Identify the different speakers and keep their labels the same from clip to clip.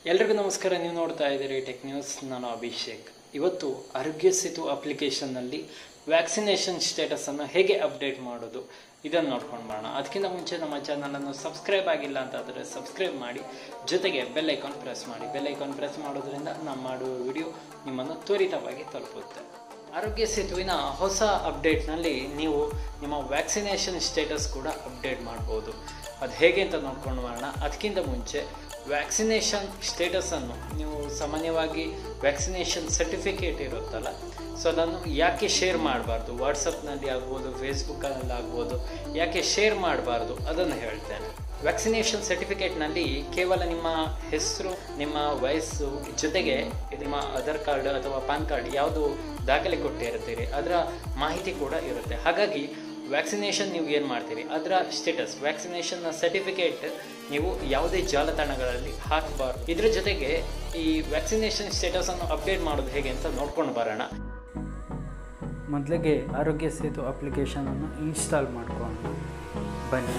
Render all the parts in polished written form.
Speaker 1: ಎಲ್ರಿಗೂ ನಮಸ್ಕಾರ. ನೀವು ನೋಡ್ತಾ ಇದ್ದೀರಿ ಟೆಕ್ ನ್ಯೂಸ್. ನಾನು ಅಭಿಷೇಕ್. ಇವತ್ತು ಆರೋಗ್ಯ ಸೇತು ಅಪ್ಲಿಕೇಶನ್ನಲ್ಲಿ ವ್ಯಾಕ್ಸಿನೇಷನ್ ಸ್ಟೇಟಸನ್ನು ಹೇಗೆ ಅಪ್ಡೇಟ್ ಮಾಡೋದು ಇದನ್ನು ನೋಡ್ಕೊಂಡು ಬರೋಣ. ಅದಕ್ಕಿಂತ ಮುಂಚೆ ನಮ್ಮ ಚಾನಲನ್ನು ಸಬ್ಸ್ಕ್ರೈಬ್ ಆಗಿಲ್ಲ ಅಂತಾದರೆ ಸಬ್ಸ್ಕ್ರೈಬ್ ಮಾಡಿ, ಜೊತೆಗೆ ಬೆಲ್ ಐಕಾನ್ ಪ್ರೆಸ್ ಮಾಡಿ. ಬೆಲ್ ಐಕಾನ್ ಪ್ರೆಸ್ ಮಾಡೋದ್ರಿಂದ ನಾವು ಮಾಡುವ ವಿಡಿಯೋ ನಿಮ್ಮನ್ನು ತ್ವರಿತವಾಗಿ ತಲುಪುತ್ತೆ. ಆರೋಗ್ಯ ಸೇತುವಿನ ಹೊಸ ಅಪ್ಡೇಟ್ನಲ್ಲಿ ನೀವು ನಿಮ್ಮ ವ್ಯಾಕ್ಸಿನೇಷನ್ ಸ್ಟೇಟಸ್ ಕೂಡ ಅಪ್ಡೇಟ್ ಮಾಡ್ಬೋದು. ಅದು ಹೇಗೆ ಅಂತ ನೋಡ್ಕೊಂಡು ಬರೋಣ. ಅದಕ್ಕಿಂತ ಮುಂಚೆ ವ್ಯಾಕ್ಸಿನೇಷನ್ ಸ್ಟೇಟಸನ್ನು ನೀವು ಸಾಮಾನ್ಯವಾಗಿ ವ್ಯಾಕ್ಸಿನೇಷನ್ ಸರ್ಟಿಫಿಕೇಟ್ ಇರುತ್ತಲ್ಲ, ಸೊ ಅದನ್ನು ಯಾಕೆ ಶೇರ್ ಮಾಡಬಾರ್ದು, ವಾಟ್ಸಪ್ನಲ್ಲಿ ಆಗ್ಬೋದು, ಫೇಸ್ಬುಕ್ಕಲ್ಲಿ ಆಗ್ಬೋದು, ಯಾಕೆ ಶೇರ್ ಮಾಡಬಾರ್ದು ಅದನ್ನು ಹೇಳ್ತೇನೆ. ವ್ಯಾಕ್ಸಿನೇಷನ್ ಸರ್ಟಿಫಿಕೇಟ್ನಲ್ಲಿ ಕೇವಲ ನಿಮ್ಮ ಹೆಸರು, ನಿಮ್ಮ ವಯಸ್ಸು, ಜೊತೆಗೆ ನಿಮ್ಮ ಆಧಾರ್ ಕಾರ್ಡ್ ಅಥವಾ ಪಾನ್ ಕಾರ್ಡ್ ಯಾವುದು ದಾಖಲೆ ಕೊಟ್ಟಿರ್ತೀರಿ ಅದರ ಮಾಹಿತಿ ಕೂಡ ಇರುತ್ತೆ. ಹಾಗಾಗಿ ವ್ಯಾಕ್ಸಿನೇಷನ್ ನೀವು ಏನು ಮಾಡ್ತೀರಿ ಅದರ ಸ್ಟೇಟಸ್, ವ್ಯಾಕ್ಸಿನೇಷನ್ನ ಸರ್ಟಿಫಿಕೇಟ್ ನೀವು ಯಾವುದೇ ಜಾಲತಾಣಗಳಲ್ಲಿ ಹಾಕಬಾರ್ದು. ಇದರ ಜೊತೆಗೆ ಈ ವ್ಯಾಕ್ಸಿನೇಷನ್ ಸ್ಟೇಟಸನ್ನು ಅಪ್ಡೇಟ್ ಮಾಡೋದು ಹೇಗೆ ಅಂತ ನೋಡ್ಕೊಂಡು ಬರೋಣ.
Speaker 2: ಮೊದಲಿಗೆ ಆರೋಗ್ಯ ಸೇತು ಅಪ್ಲಿಕೇಶನನ್ನು ಇನ್ಸ್ಟಾಲ್ ಮಾಡ್ಕೊಂಡು ಬನ್ನಿ.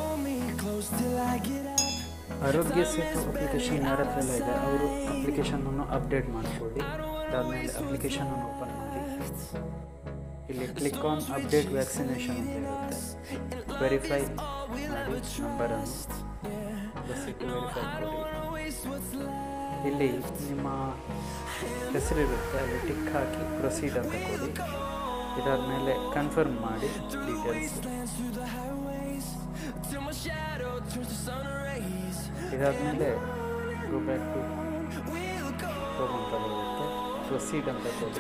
Speaker 2: ಆರೋಗ್ಯ ಸೇತು ಅಪ್ಲಿಕೇಶನ್ ಯಾರ ಹತ್ರ ಎಲ್ಲ ಇದೆ ಅವರು ಅಪ್ಲಿಕೇಶನನ್ನು ಅಪ್ಡೇಟ್ ಮಾಡಿಕೊಳ್ಳಿ. ಅದಾದಮೇಲೆ ಅಪ್ಲಿಕೇಶನನ್ನು ಓಪನ್ ಮಾಡಿ. ಇಲ್ಲಿ ಕ್ಲಿಕ್ ಆನ್ ಅಪ್ಡೇಟ್ ವ್ಯಾಕ್ಸಿನೇಷನ್ ಅಂತ ಇರುತ್ತೆ. ವೆರಿಫೈ ಮಾಡಿ ನಂಬರನ್ನು ಬಸ್ಸಿಟ್ಟು ವೆರಿಫೈ ಕೊಡಿ. ಇಲ್ಲಿ ನಿಮ್ಮ ಹೆಸರಿರುತ್ತೆ, ಅಲ್ಲಿ ಟಿಕ್ ಹಾಕಿ ಪ್ರೊಸೀಡ್ ಅಂತ ಕೊಡಿ. ಇದಾದಮೇಲೆ ಕನ್ಫರ್ಮ್ ಮಾಡಿ ಡೀಟೇಲ್ಸ್. ಇದಾದಮೇಲೆ ಗೋ ಬ್ಯಾಕ್ ಟು ಹೋಮ್ ಅಂತ ಬರುತ್ತೆ, ಪ್ರೊಸೀಡ್ ಅಂತ ಕೊಡಿ.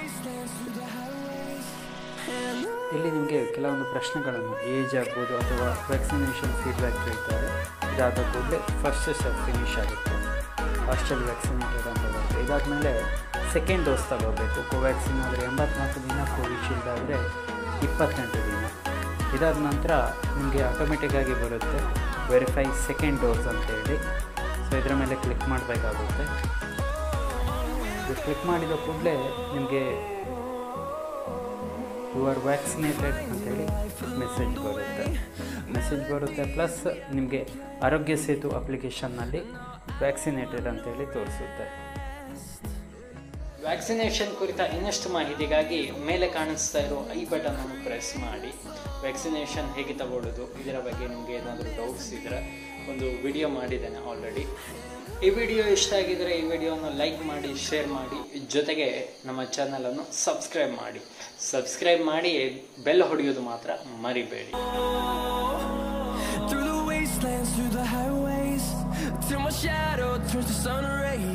Speaker 2: ಇಲ್ಲಿ ನಿಮಗೆ ಕೆಲವೊಂದು ಪ್ರಶ್ನೆಗಳನ್ನು, ಏಜ್ ಆಗ್ಬೋದು ಅಥವಾ ವ್ಯಾಕ್ಸಿನೇಷನ್ ಫೀಡ್ಬ್ಯಾಕ್ ಕೇಳ್ತಾರೆ. ಇದಾದ ಕೂಡಲೇ ಫಸ್ಟ್ ಸ್ಟೆಪ್ ಫಿನಿಶ್ ಆಗುತ್ತೆ, ಹಾಸ್ಟೆಲ್ ವ್ಯಾಕ್ಸಿನೇಟೆಡ್ ಅಂತ ಬರುತ್ತೆ. ಇದಾದಮೇಲೆ ಸೆಕೆಂಡ್ ಡೋಸ್ ತಗೋಬೇಕು. ಕೋವ್ಯಾಕ್ಸಿನ್ ಆದರೆ 84 ದಿನ, ಕೋವಿಶೀಲ್ಡ್ ಆದರೆ 28 ದಿನ. ಇದಾದ ನಂತರ ನಿಮಗೆ ಆಟೋಮೆಟಿಕ್ಕಾಗಿ ಬರುತ್ತೆ ವೆರಿಫೈ ಸೆಕೆಂಡ್ ಡೋಸ್ ಅಂತೇಳಿ. ಸೊ ಇದರ ಮೇಲೆ ಕ್ಲಿಕ್ ಮಾಡಬೇಕಾಗುತ್ತೆ. ಇದು ಕ್ಲಿಕ್ ಮಾಡಿದ ಕೂಡಲೇ ನಿಮಗೆ ಯು ಆರ್ ವ್ಯಾಕ್ಸಿನೇಟೆಡ್ ಅಂತೇಳಿ ಮೆಸೇಜ್ ಬರುತ್ತೆ. ಪ್ಲಸ್ ನಿಮಗೆ ಆರೋಗ್ಯ ಸೇತು ಅಪ್ಲಿಕೇಶನ್ನಲ್ಲಿ ವ್ಯಾಕ್ಸಿನೇಟೆಡ್ ಅಂತೇಳಿ ತೋರಿಸುತ್ತೆ.
Speaker 1: ವ್ಯಾಕ್ಸಿನೇಷನ್ ಕುರಿತ ಇನ್ನಷ್ಟು ಮಾಹಿತಿಗಾಗಿ ಮೇಲೆ ಕಾಣಿಸ್ತಾ ಇರೋ ಐ ಬಟನ್ ಅನ್ನು ಪ್ರೆಸ್ ಮಾಡಿ. ವ್ಯಾಕ್ಸಿನೇಷನ್ ಹೇಗೆ ತಗೊಳ್ಳೋದು ಇದರ ಬಗ್ಗೆ ನಿಮಗೆ ಏನಾದರೂ ಡೌಟ್ಸ್ ಇದ್ದರೆ ಒಂದು ವಿಡಿಯೋ ಮಾಡಿದ್ದೇನೆ ಆಲ್ರೆಡಿ. ಈ ವಿಡಿಯೋ ಇಷ್ಟ ಆಗಿದರೆ ಈ ವಿಡಿಯೋನ ಲೈಕ್ ಮಾಡಿ, ಶೇರ್ ಮಾಡಿ, ಜೊತೆಗೆ ನಮ್ಮ ಚಾನಲನ್ನು ಸಬ್ಸ್ಕ್ರೈಬ್ ಮಾಡಿ ಬೆಲ್ ಹೊಡೆಯೋದು ಮಾತ್ರ ಮರಿಬೇಡಿ.
Speaker 3: Through the wastelands, through the highways, till my shadow turns to sun rays.